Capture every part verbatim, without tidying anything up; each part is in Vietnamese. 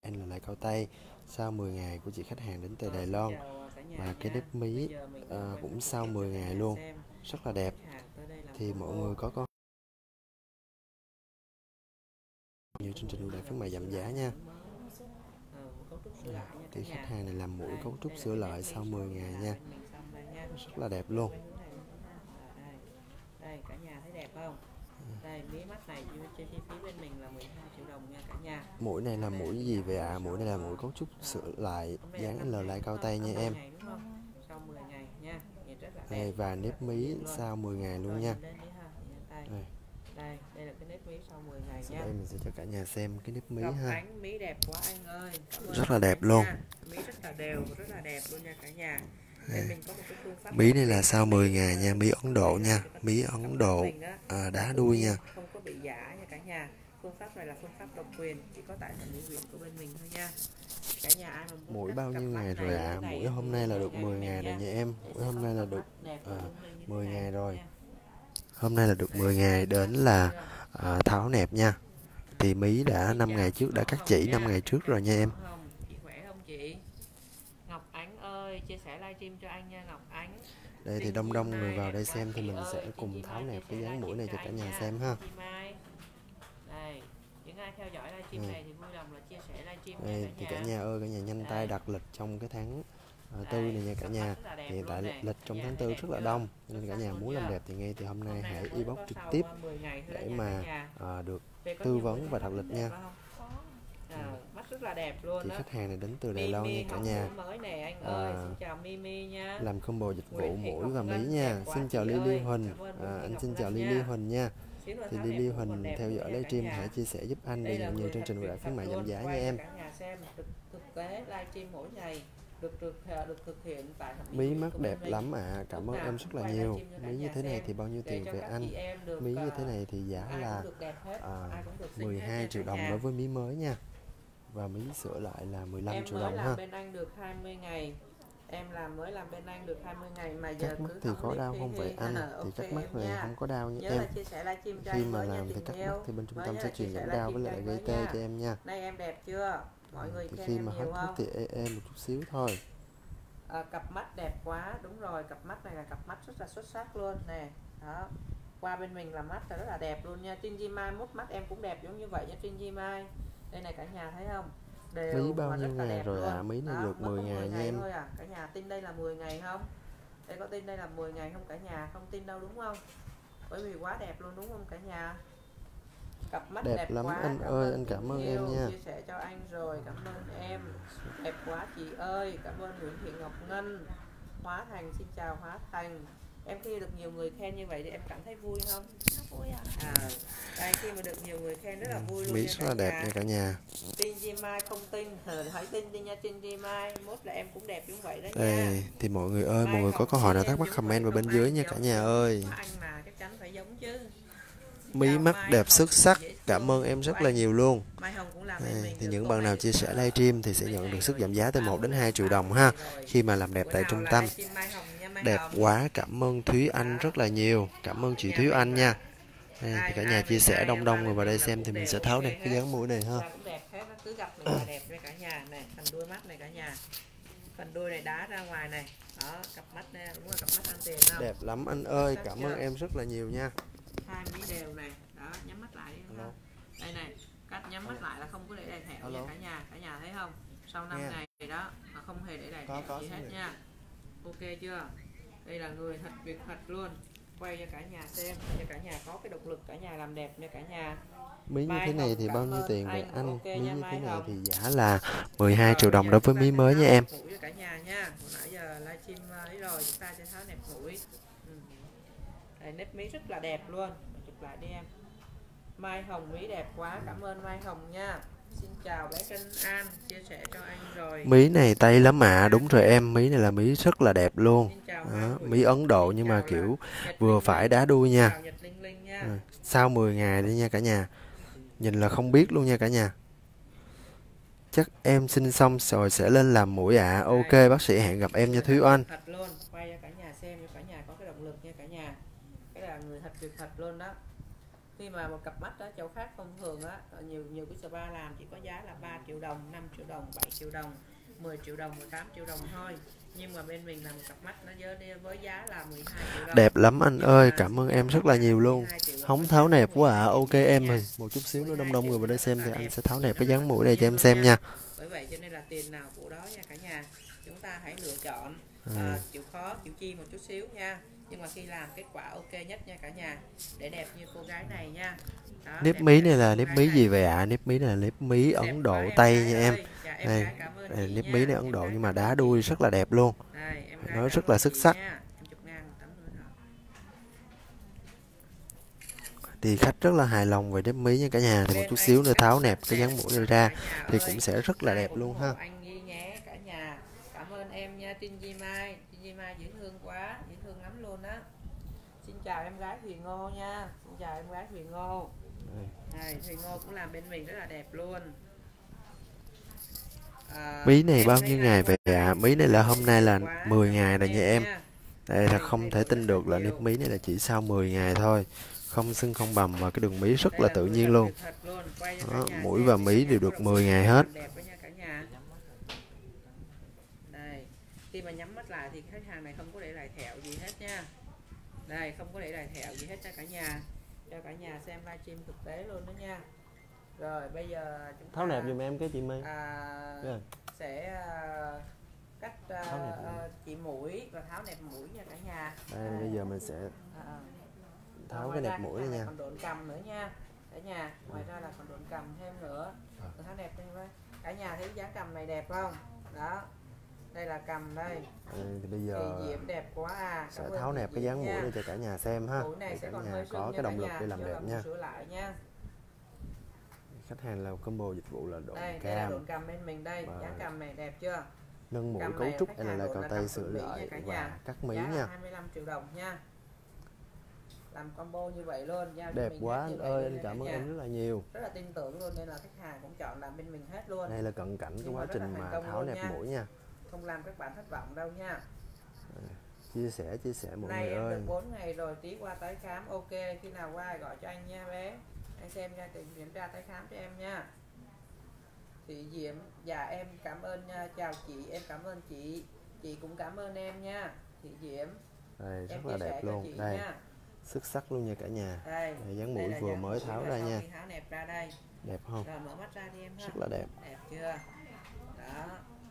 Anh là lại cao tay sau mười ngày của chị khách hàng đến từ Rồi, Đài xin Loan, chào cả nhà và cái nha. nếp Bây mí giờ mình ờ, quay cũng clip sau cho mười cả ngày nhà luôn, xem rất là một đẹp. khách hàng tới đây làm Thì mọi combo. người có có nhiều chương trình ưu đãi khuyến mại giảm giá nha. Ờ, cấu trúc sửa lại nha cả Thì khách nhà. hàng này làm mũi Đây, cấu trúc đây là sửa cái lại nếp mí sau sau mười khi ngày làm nha, bên mình xong đây nha. rất là đẹp Quay luôn. quay hướng này một chút ha. Rồi, đây. Đây cả nhà thấy đẹp không? Đây mí mắt này trên chi phí bên mình là mười hai triệu đồng nha cả nhà. Mũi này là mũi gì vậy ạ? À? Mũi này là mũi cấu trúc sửa lại dáng L lại cao tay nha em. Đúng không? Sau mười ngày nha. Nhìn rất là đẹp. Đây, và nếp mí sau mười ngày luôn nha. Lên đi ha. Đây. Đây. Đây, đây là cái nếp mí sau mười ngày Sau nha. đây mình sẽ cho cả nhà xem cái nếp mí Ngọc ha. Ánh mí đẹp quá anh ơi. Rất là đẹp luôn. Mí rất là đều, rất là đẹp luôn nha cả nhà. Bên mình có một cái phương pháp Mí này là sau mười ngày nha, mí Ấn Độ nha, mí Ấn Độ à, đá đuôi nha. Không có bị giả nha cả nhà. Phương pháp này là phương pháp độc quyền, chỉ có tại thẩm mỹ viện của bên mình thôi nha. Cả nhà ai mà Mũi bao nhiêu ngày rồi ạ? À? Mũi hôm nay là được mười ngày rồi nha em. Mũi hôm nay là được à, mười ngày rồi. Hôm nay là được mười ngày, đến là à, tháo nẹp nha. Thì mí đã năm ngày trước đã cắt chỉ năm ngày trước rồi nha em. Chị khỏe không chị? Ngọc Ánh ơi, chia sẻ livestream cho anh nha Ngọc Ánh. Đây thì đông đông người vào đây xem thì mình sẽ cùng tháo nẹp cái dáng mũi này cho cả nhà xem ha. Đây, những ai theo dõi livestream này thì vui lòng là chia sẻ livestream đây thì cả nhà ơi, cả nhà nhanh tay đặt lịch trong cái tháng uh, tư này nha cả nhà. Hiện tại lịch trong tháng tư rất là đông, nên cả nhà muốn làm đẹp thì ngay từ hôm nay hãy inbox trực tiếp để mà uh, được tư vấn và đặt lịch nha. À, mắt rất là đẹp luôn. Thì khách hàng này đến từ Đài Loan nha cả nhà. Mới này anh ơi. À, xin chào Mimi nha. Làm combo dịch vụ mũi và mí nha. Xin chào Lily Huỳnh. À, anh xin chào Lily Huỳnh nha. Thì Lily Huỳnh theo dõi livestream hãy chia sẻ giúp anh để nhận nhiều chương trình ưu đãi khuyến mại giảm giá nha em. Thực tế livestream mỗi ngày được được được thực hiện tại mí mắt đẹp lắm ạ. À. Cảm ơn em rất là nhiều. Mí như thế này thì bao nhiêu tiền về anh? Mí như thế này thì giá là à, mười hai triệu đồng đối với mí mới nha. Và mí sửa lại là mười lăm triệu đồng ha. Em mới làm bên anh được hai mươi ngày. Em làm mới làm bên anh được hai mươi ngày mà giờ cắt mắt thì có đau không vậy anh? À, thì cắt mắt này không có đau nha em. Khi mà làm thì cắt mắt thì bên trung tâm sẽ truyền giảm đau với lại gây tê cho em nha. Đây em đẹp chưa? Mọi người thì khi mà hết thuốc thì ê ê một chút xíu thôi. À, cặp mắt đẹp quá, đúng rồi, cặp mắt này là cặp mắt rất là xuất sắc luôn nè. Đó. Qua bên mình là mắt là rất là đẹp luôn nha. Trinh Mai mốt mắt em cũng đẹp giống như vậy nha Trinh Mai. Đây này cả nhà thấy không? Đều mí bao nhiêu ngày rồi ạ? À? Mí này được mười ngày nha em. Thôi à. Cả nhà tin đây là mười ngày không? Đây có tin đây là mười ngày không cả nhà? Không tin đâu đúng không? Bởi vì quá đẹp luôn đúng không cả nhà? Cặp mắt đẹp, đẹp lắm quá, anh ơi, anh cảm ơn em nha. Chia sẻ cho anh rồi, cảm ơn em. Đẹp quá chị ơi, cảm ơn Nguyễn Thị Ngọc Ngân. Hóa Thành, xin chào Hóa Thành. Em khi được nhiều người khen như vậy thì em cảm thấy vui không? Vui à. À, đây khi mà được nhiều người khen rất là vui luôn. Mỹ rất là đẹp nha cả nhà. Tin Di Mai không tin, hãy tin đi nha Tin Di Mai, mốt là em cũng đẹp như vậy đó đây, nha. thì mọi người ơi, mọi người có câu hỏi nào thắc mắc comment vào bên dưới nha cả nhà ơi. Anh mà chắc chắn phải giống chứ. Mí mắt đẹp xuất sắc, cảm ơn em rất là nhiều luôn. Đây, thì những bạn nào chia sẻ livestream thì sẽ nhận được sức giảm giá từ một đến hai triệu đồng ha, khi mà làm đẹp tại trung tâm. Đẹp quá, cảm ơn Thúy Anh rất là nhiều, cảm ơn chị Thúy Anh nha. Đây, thì cả nhà chia sẻ đông đông người vào đây xem thì mình sẽ tháo đẹp cái dáng mũi này ha. Cứ gặp mình là đẹp với cả nhà này, phần đuôi mắt này cả nhà, phần đuôi này đá ra ngoài này, đó cặp mắt này đúng là cặp mắt ăn tiền không? Đẹp lắm anh ơi, cảm ơn em rất là nhiều nha. Hai mí đều này, đó nhắm mắt lại đi không? Đây này, cách nhắm mắt lại là không có để đầy thẹo nha cả nhà, cả nhà thấy không? Sau năm ngày thì đó mà không hề để đầy thẹo gì hết nha. Ok chưa? Đây là người thật việc thật luôn. Quay cho cả nhà xem, cho cả nhà có cái động lực cả nhà làm đẹp nha cả nhà. Mí như thế này thì bao nhiêu tiền vậy anh? Okay, mí như thế này thì giá là mười hai triệu đồng đối với mí mới nha em. Cả nhà nha. Hồi nãy giờ livestream ấy rồi, chúng ta sẽ tháo nẹp mũi. Ừ. Đây, nếp mí rất là đẹp luôn. Chụp lại đi em. Mai Hồng mí đẹp quá, cảm ơn Mai Hồng nha. Xin chào bé Trân An, chia sẻ cho anh rồi. Mí này tay lắm ạ, à. Đúng rồi em, mí này là mí rất là đẹp luôn. Đó, mí Ấn Độ nhưng mà kiểu vừa phải đá đuôi nha. À, sau mười ngày đi nha cả nhà. Nhìn là không biết luôn nha cả nhà. Chắc em sinh xong rồi sẽ lên làm mũi ạ. À. Ok, bác sĩ hẹn gặp em nha Thúy Anh. Thật luôn, quay cho cả nhà xem cho cả nhà có cái động lực nha cả nhà. Cái là người thật việc thật luôn đó. khi mà một cặp mắt đó chỗ khác thông thường á, nhiều nhiều cái spa làm chỉ có giá là ba triệu đồng, năm triệu đồng, bảy triệu đồng, mười triệu đồng, mười tám triệu đồng thôi. Nhưng mà bên mình làm một cặp mắt nó với giá là mười hai triệu đồng. Đẹp lắm anh ơi, cảm ơn em rất là nhiều luôn. Hóng tháo nẹp quá à. Ok em ơi, một chút xíu nữa đông đông người vào đây xem thì anh sẽ tháo nẹp cái dáng mũi này cho em xem nha. Bởi vậy cho nên là tiền nào của đó nha cả nhà. Chúng ta hãy lựa chọn, à, chịu khó, chịu chi một chút xíu nha. Nhưng mà khi làm kết quả ok nhất nha cả nhà. Để đẹp như cô gái này nha. Đó, nếp mí này là nếp mí gì vậy ạ? À? Nếp mí này là nếp mí Ấn Độ Tây nha em. Đây, đây nếp mí này Ấn Độ nhưng mà đá đuôi rất là đẹp luôn. Nó rất là xuất sắc. Thì khách rất là hài lòng về nếp mí nha cả nhà. Thì một chút xíu nữa tháo nẹp cái dáng mũi này ra thì cũng sẽ rất là đẹp luôn ha. Cảm ơn em nha Trinh Di Mai. Trinh Di Mai dễ thương quá, dễ thương lắm luôn á. Xin chào em gái Thùy Ngô nha. Xin chào em gái Thùy Ngô. Này, Thùy Ngô cũng làm bên mình rất là đẹp luôn. À, mí này bao nhiêu ngày vậy ạ? À? Mí này là hôm nay là mười ngày rồi nha em. Đây là không thể tin được là nếp mí này là chỉ sau mười ngày thôi. Không sưng không bầm và cái đường mí rất là tự nhiên luôn. Đó, mũi và mí đều được mười ngày hết. Đây, khi mà nhắm mắt lại thì khách hàng này không có để lại thẹo gì hết nha. Đây, không có để lại thẹo gì hết cho cả nhà. Cho cả nhà xem livestream thực tế luôn đó nha. Rồi bây giờ chúng ta tháo nẹp giùm em cái chị Mai. À, yeah. Sẽ uh, cắt uh, chỉ mũi và tháo nẹp mũi nha cả nhà. Đây, à, bây giờ mình sẽ à, tháo cái nẹp mũi này nha. Còn độn cầm nữa nha cả nhà. Ngoài ra là còn độn cầm thêm nữa. À. Tháo nẹp thêm với. Cả nhà thấy dáng cầm này đẹp không? Đó. Đây là cầm đây. Ừ, thì bây giờ thì diễm đẹp quá à. Sẽ tháo nẹp cái dáng mũi này cho cả nhà xem ha. Mũi này để sẽ cả còn nhà hơi có cái động lực để làm đẹp nha. Sửa lại nha. Khách hàng làm combo dịch vụ là độn đây, cam. đây là độn cầm bên mình đây. Dáng cầm này đẹp chưa? Nâng mũi cấu trúc L L cầu tay sửa lại và cắt mí nha. hai mươi lăm triệu đồng nha. Làm combo như vậy luôn. Giao đẹp quá anh ơi, anh cảm ơn em rất là nhiều. Rất là tin tưởng luôn nên là khách hàng cũng chọn làm bên mình hết luôn. Đây là cận cảnh cái quá trình mà tháo nẹp nha. mũi nha. Không làm các bạn thất vọng đâu nha. À, chia sẻ chia sẻ mọi Nay người em ơi. được bốn ngày rồi, tí qua tới khám. Ok, khi nào qua gọi cho anh nha bé. Anh xem nha, tìm kiểm tra tới khám cho em nha. Chị Diễm, dạ em cảm ơn nha, chào chị, em cảm ơn chị, chị cũng cảm ơn em nha, chị Diễm. Đây rất là đẹp luôn, đây nha. Xuất sắc luôn nha cả nhà. Đây, đây dáng mũi vừa mới tháo ra nha. Tháo nẹp ra đây. Đẹp không? Rồi mở mắt ra đi em ha. Rất là đẹp. Đẹp chưa? Đó.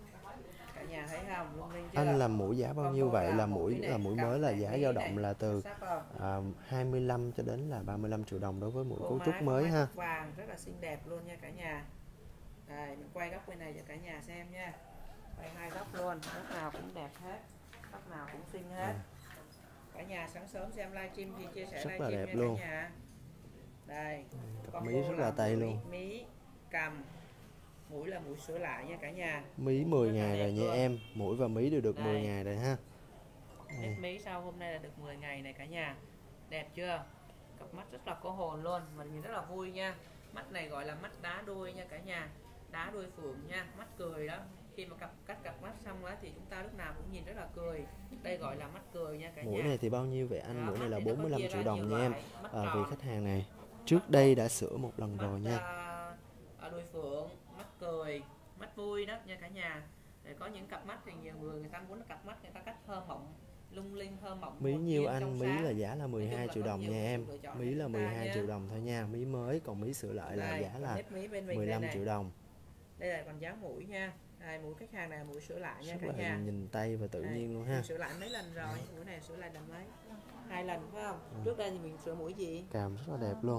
Cả nhà thấy không? Lung linh chưa? Anh làm mũi giá bao nhiêu vậy? Là mũi là mũi mới là giá dao động là từ à, hai mươi lăm cho đến là ba mươi lăm triệu đồng đối với mũi cấu trúc mới ha. Vàng rất là xinh đẹp luôn nha cả nhà. Đây, mình quay góc bên này cho cả nhà xem nha. Quay hai góc luôn, góc nào cũng đẹp hết, góc nào cũng xinh hết. À. Cả nhà sáng sớm xem livestream thì chia sẻ livestream nha luôn. Cả nhà. Đây, con mí rất là tay luôn. Mí, cầm, mũi là mũi sửa lại nha cả nhà. Mí mười ngày rồi nha em, mũi và mí đều được đây. mười ngày rồi ha. Nếp mí sau hôm nay là được mười ngày này cả nhà. Đẹp chưa? Cặp mắt rất là có hồn luôn, mình nhìn rất là vui nha. Mắt này gọi là mắt đá đuôi nha cả nhà. Đá đuôi phượng nha, mắt cười đó. Khi mà cặp cắt cặp mắt xong đó thì chúng ta lúc nào cũng nhìn rất là cười. Đây gọi là mắt cười nha cả nhà. Mũi này thì bao nhiêu vậy anh? Đó, mũi này là bốn mươi lăm triệu đồng nha em. À, vì khách hàng này trước đây đã sửa một lần mắt, rồi nha. À, đuôi phượng, mắt cười, mắt vui đó nha cả nhà. Để có những cặp mắt thì nhiều người người ta muốn cặp mắt người ta cắt thơ mộng, lung linh thơ mộng. Mí nhiêu anh? Mí là giá là mười hai triệu đồng nha em. Mí là mười hai triệu đồng thôi nha. Mí mới, còn mí sửa lại là đây, giá là mười lăm triệu đồng. Đây là còn giá mũi nha. Đây, mũi khách hàng này mũi sửa lại nha rất cả là nhà. Nhìn tay và tự đây, nhiên luôn ha. Sửa lại mấy lần rồi, mũi này sửa lại lần mấy? Hai lần phải không? Ừ. Trước đây thì mình sửa mũi gì? Càm rất là đẹp luôn.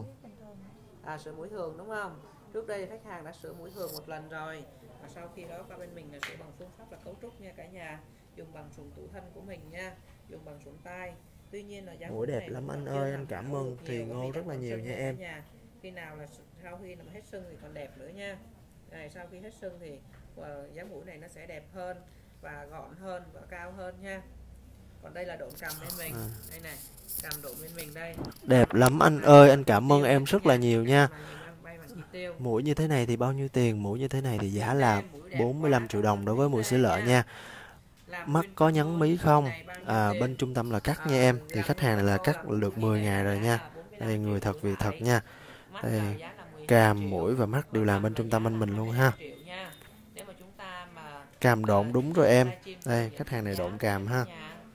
À, sửa mũi thường đúng không? Trước đây khách hàng đã sửa mũi thường một lần rồi. Và sau khi đó qua bên mình là sửa bằng phương pháp là cấu trúc nha cả nhà. Dùng bằng sụn tủ thân của mình nha, dùng bằng sụn tay. Tuy nhiên là giá mũi đẹp lắm anh ơi, anh cảm ơn Thùy Ngô rất là nhiều nha em. Nhà. Khi nào là sau khi làm hết sưng thì còn đẹp nữa nha. Này, sau khi hết sưng thì uh, dáng mũi này nó sẽ đẹp hơn và gọn hơn và cao hơn nha. Còn đây là độn cầm bên mình. À. Đây này, cầm độn bên mình đây. Đẹp lắm anh ơi, anh cảm ơn em rất là nhiều nha. Mũi như thế này thì bao nhiêu tiền? Mũi như thế này thì giá là bốn mươi lăm triệu đồng đối với mũi sữa lợi nha. Mắt có nhấn mí không? À, bên trung tâm là cắt nha em. Thì khách hàng này là cắt được mười ngày rồi nha. Đây, người thật việc thật nha. Đây, càm, mũi và mắt đều làm bên trung tâm bên mình luôn ha. Càm độn đúng rồi em. Đây, khách hàng này độn càm ha.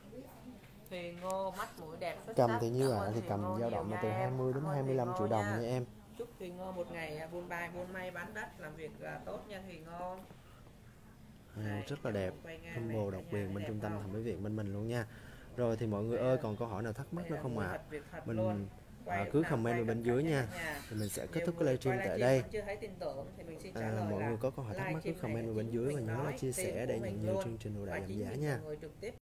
Cầm thì như vậy thì cầm dao động từ hai mươi đến hai mươi lăm triệu đồng nha em. Chúc Thùy Ngô một ngày buôn bài buôn may bán đất làm việc tốt nha Thùy Ngô. À, rất là đẹp, combo độc quyền bên trung tâm thẩm mỹ viện bên mình luôn nha. Rồi thì mọi người ơi, còn câu hỏi nào thắc mắc nữa không ạ? À? Mình à, cứ comment ở bên dưới nha. Thì mình sẽ kết thúc cái livestream tại đây. À, mọi người có câu hỏi thắc mắc cứ comment ở bên dưới và nhớ là chia sẻ để nhận nhiều chương trình ưu đãi giảm giá nha.